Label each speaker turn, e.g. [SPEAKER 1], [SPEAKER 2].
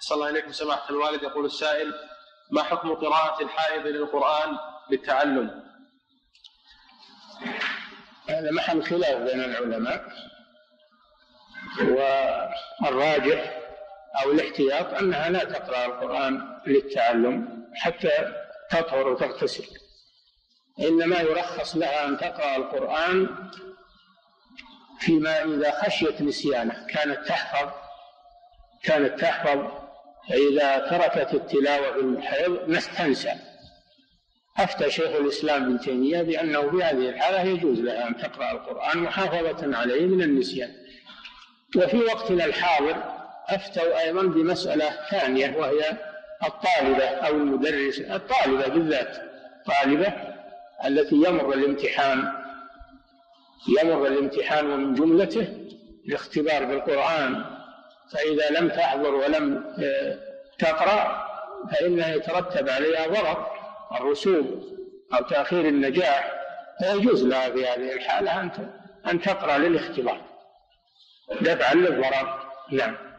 [SPEAKER 1] صلى الله عليكم سماحة الوالد. يقول السائل: ما حكم قراءة الحائض للقرآن للتعلم؟
[SPEAKER 2] هذا محل خلاف بين العلماء، والراجح أو الاحتياط أنها لا تقرأ القرآن للتعلم حتى تطهر وتغتسل، إنما يرخص لها أن تقرأ القرآن فيما إذا خشيت نسيانه، كانت تحفظ فإذا تركت التلاوة بالحيض تنسى. أفتى شيخ الإسلام ابن تيمية بأنه في هذه الحالة يجوز لها أن تقرأ القرآن محافظة عليه من النسيان. وفي وقتنا الحاضر أفتوا أيضا بمسألة ثانية، وهي الطالبة أو المدرس، الطالبة بالذات، الطالبة التي يمر الامتحان ومن جملته الاختبار بالقرآن، فإذا لم تحضر ولم تقرأ فإنه يترتب عليها ضرر الرسوب أو تأخير النجاح، فيجوز لها في هذه الحالة أن تقرأ للاختبار دفعا للضرر. نعم.